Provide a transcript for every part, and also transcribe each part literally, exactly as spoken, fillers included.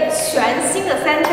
全新的 center。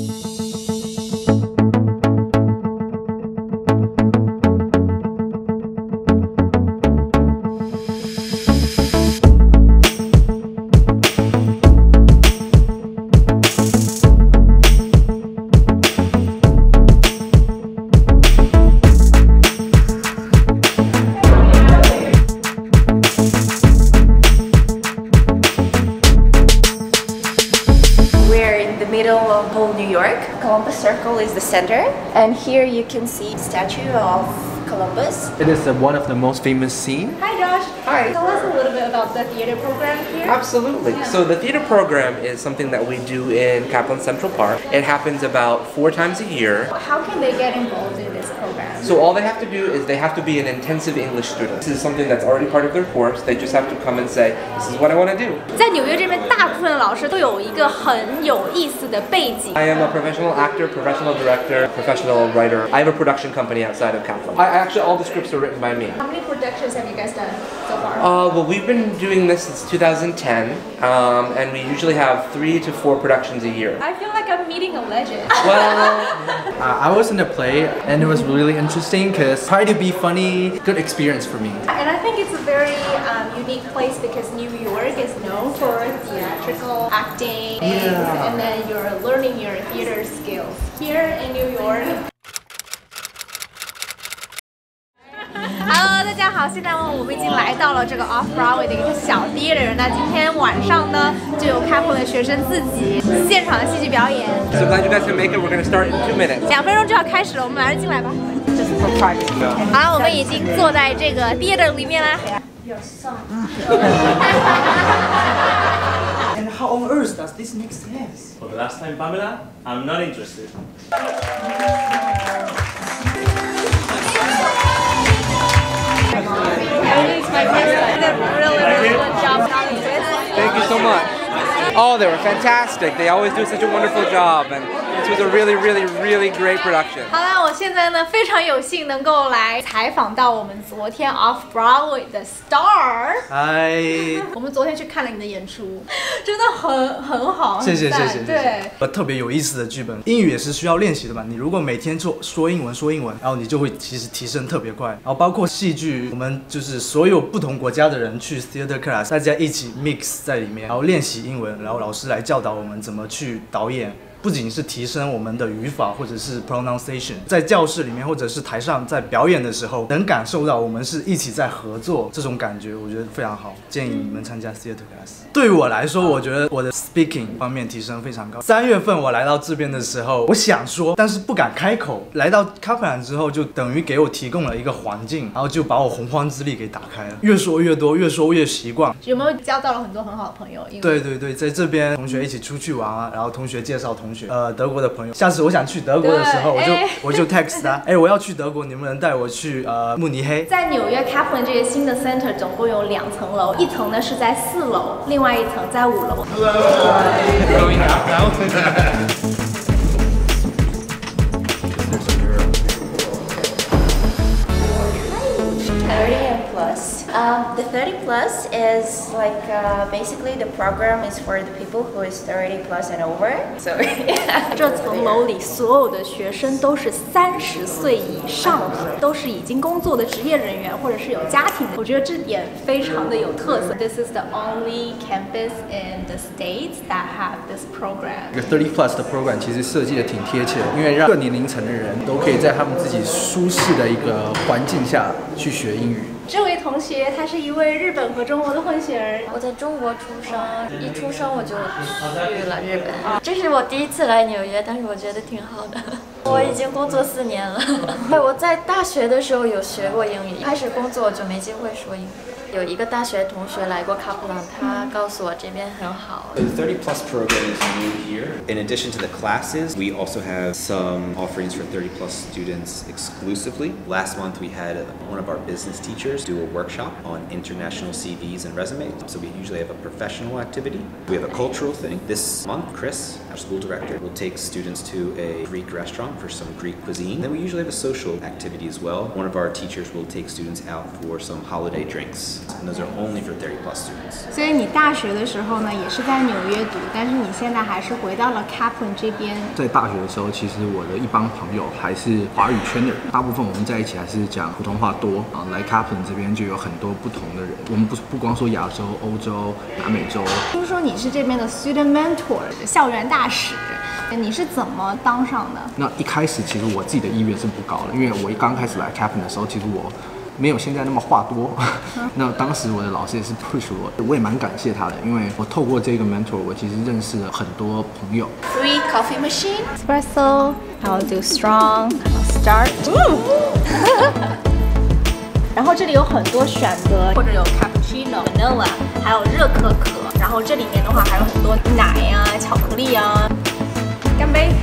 Middle of whole New York. Columbus Circle is the center, and here you can see statue of Columbus. It is uh, one of the most famous scenes. Hi Josh. Hi. Tell us a little bit about the theater program here. Absolutely. Yeah. So the theater program is something that we do in Kaplan Central Park. It happens about four times a year. How can they get involved in this program? So all they have to do is they have to be an intensive English student. This is something that's already part of their course. They just have to come and say, this is what I want to do. 在纽约这边，大部分的老师都有一个很有意思的背景。 I am a professional actor, professional director, professional writer. I have a production company outside of Kaplan. I, actually, all the scripts are written by me. How many productions have you guys done so far? Uh, well, we've been doing this since two thousand ten, um, and we usually have three to four productions a year. I feel like I'm meeting a legend. Well, uh, I was in the play, and it was really interesting because try to be funny, good experience for me. And I think it's a very um, unique place because New York is known for theatrical acting, Yeah. and then you're learning your theater skills here in New York. Hello， 大家好，现在我们已经来到了这个 Off Broadway 的一个小 theater。那今天晚上呢，就有 Kaplan 的学生自己现场的戏剧表演。 so glad you guys can make it. We're going to start in two minutes. 两分钟就要开始了，我们马上进来吧。好了，我们已经坐在这个 theater 里面啦。 And how on earth does this make sense? For the last time, Pamela, I'm not interested. Thank you so much. Oh, they were fantastic. They always do such a wonderful job, and this was a really, really, really great production. 好了，我现在呢非常有幸能够来采访到我们昨天 Off Broadway 的 star。 嗨， 我们昨天去看了你的演出，真的很很好， 谢谢很赞谢谢谢谢。 对， 呃，特别有意思的剧本，英语也是需要练习的嘛。你如果每天做说英文说英文，然后你就会其实提升特别快。然后包括戏剧，我们就是所有不同国家的人去 theater class， 大家一起 mix 在里面，然后练习英文，然后老师来教导我们怎么去导演。 不仅是提升我们的语法或者是 pronunciation， 在教室里面或者是台上在表演的时候，能感受到我们是一起在合作，这种感觉我觉得非常好，建议你们参加 theater class。对于我来说，我觉得我的 speaking 方面提升非常高。三月份我来到这边的时候，我想说，但是不敢开口。来到 Kaplan 之后，就等于给我提供了一个环境，然后就把我洪荒之力给打开了，越说越多，越说越习惯。 有没有交到了很多很好的朋友？ 对对对，在这边同学一起出去玩啊，然后同学介绍同学，呃，德国的朋友。下次我想去德国的时候，我就我就 text 他，哎，我要去德国，你们能带我去呃慕尼黑？在纽约 Kaplan 这个新的 center 总共有两层楼，一层呢是在四楼，另外一层在五楼。 Going out now. Plus. Um, the thirty plus is like uh, basically the program is for the people who is thirty plus and over. So yeah. 这层楼里所有的学生都是三十岁以上的，都是已经工作的职业人员或者是有家庭的。我觉得这点非常的有特色。This is the only campus in the states that have this program. 这个thirty plus 的 program 其实设计的挺贴切的，因为让各年龄层的人都可以在他们自己舒适的一个环境下去学英语。 这位同学，他是一位日本和中国的混血儿。 我在中国出生，一出生我就去了日本。这是我第一次来纽约，但是我觉得挺好的。我已经工作四年了。我在大学的时候有学过英语，开始工作就没机会说英语。 有一个大学同学来过 Kaplan， 他告诉我这边很好。 The thirty plus program is new here. In addition to the classes, we also have some offerings for thirty plus students exclusively. Last month we had one of our business teachers do a workshop on international C Vs and resumes. So we usually have a professional activity. We have a cultural thing. This month, Chris, our school director, will take students to a Greek restaurant for some Greek cuisine. Then we usually have a social activity as well. One of our teachers will take students out for some holiday drinks. and those are only for thirty plus students. 所以你大学的时候呢，也是在纽约读，但是你现在还是回到了 Kaplan 这边。 在大学的时候，其实我的一帮朋友还是华语圈的人，大部分我们在一起还是讲普通话多啊。来 Kaplan 这边就有很多不同的人，我们不不光说亚洲、欧洲、南美洲。 听说你是这边的 student mentor 校园大使，你是怎么当上的？ 那一开始其实我自己的意愿是不高的，因为我一刚开始来 Kaplan 的时候，其实我没有现在那么话多。那当时我的老师也是 push 我，我也蛮感谢他的，因为我透过这个 mentor， 我其实认识了很多朋友。 Three coffee machine. Espresso. I'll do strong. I'll start. 然后这里有很多选择，或者有 cappuccino、vanilla， 还有热可可。然后这里面的话还有很多奶呀、啊、巧克力啊。干杯！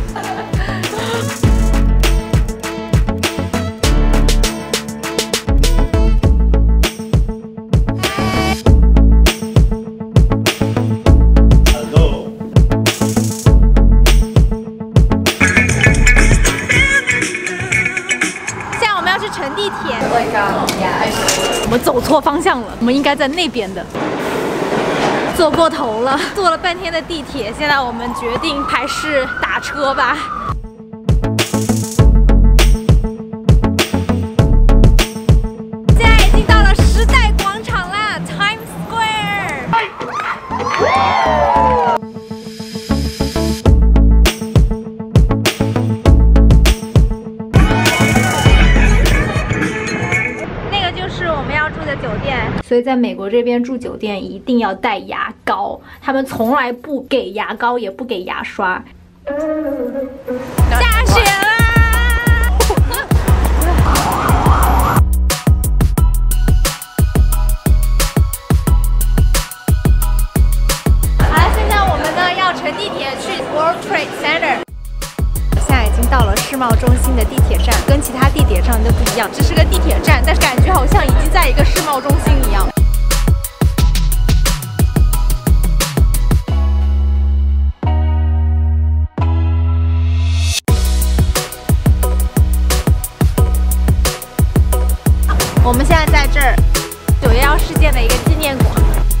乘地铁，我们走错方向了，我们应该在那边的，坐过头了，坐了半天的地铁，现在我们决定还是打车吧。现在已经到了时代广场啦 ，Times Square。酒店，所以在美国这边住酒店一定要带牙膏，他们从来不给牙膏，也不给牙刷。下雪啦！好了，现在我们呢要乘地铁去 World Trade Center。现在已经到了世贸中心的地铁站，跟其他地铁站都不一样，这是个地铁站，但是感觉好像已经在一个世贸中心一样。我们现在在这儿，九一一事件的一个纪念馆。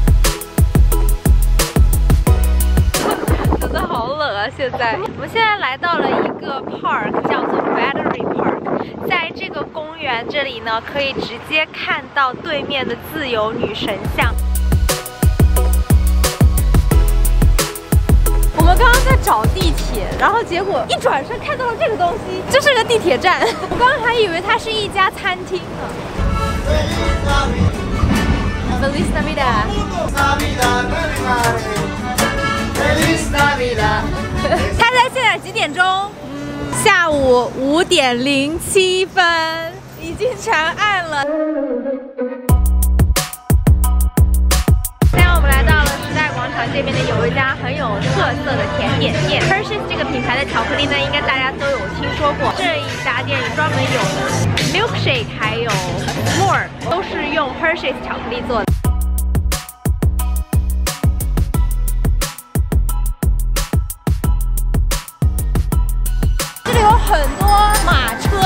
真的好冷啊！现在我们现在来到了一个 park， 叫做 Battery Park。在这个公园这里呢，可以直接看到对面的自由女神像。我们刚刚在找地铁，然后结果一转身看到了这个东西，这是个地铁站。我刚刚还以为它是一家餐厅呢。Feliz Navidad。它在现在几点钟？嗯，下午五点零七分，已经全暗了。现在我们来到了时代广场这边的有一家很有特色的甜点店 ，Hershey's 这个品牌的巧克力呢，应该大家都有听说过。这一家店专门有 milkshake， 还有 s'more， 都是用 Hershey's 巧克力做的。有很多马车，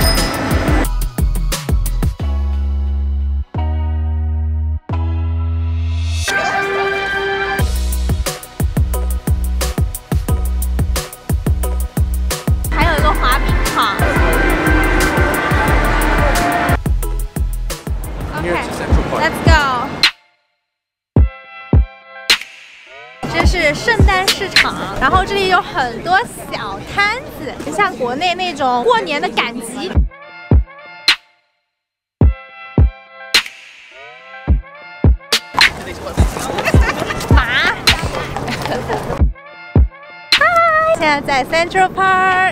还有一个滑冰场。OK，Let's go。这是圣诞市场，然后这里有很多小摊子，像国内那种过年的赶集。马。嗨，现在在 Central Park。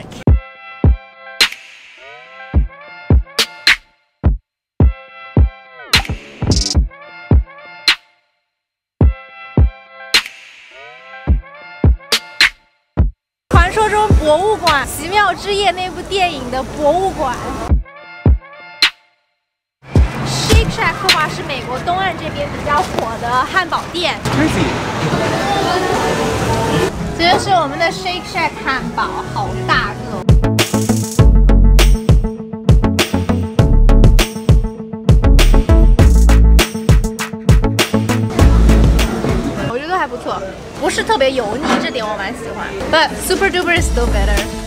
传说中博物馆《奇妙之夜》那部电影的博物馆。Shake Shack 的话是美国东岸这边比较火的汉堡店。这就是我们的 Shake Shack 汉堡，好大个。 油腻，这点我蛮喜欢。But super duper is still better.